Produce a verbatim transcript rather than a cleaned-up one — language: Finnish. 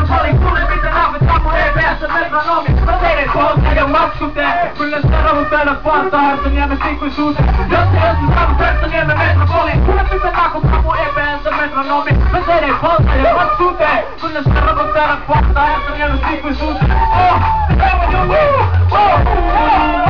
Olin kuule mitä rahoittaa mun E P S metronomi. Mä tein polta ja maksuteen. Kyllä sitä rahoittaa valtaa Herttoniemen ikuisuuteen. Jos ei olisi saanut Herttoniemen metropoliin. Kuule mitä rahoittaa mun E P S metronomi. Mä tein polta ja maksuteen. Kyllä sitä rahoittaa valtaa Herttoniemen ikuisuuteen. Oh! Oh! Oh! Oh!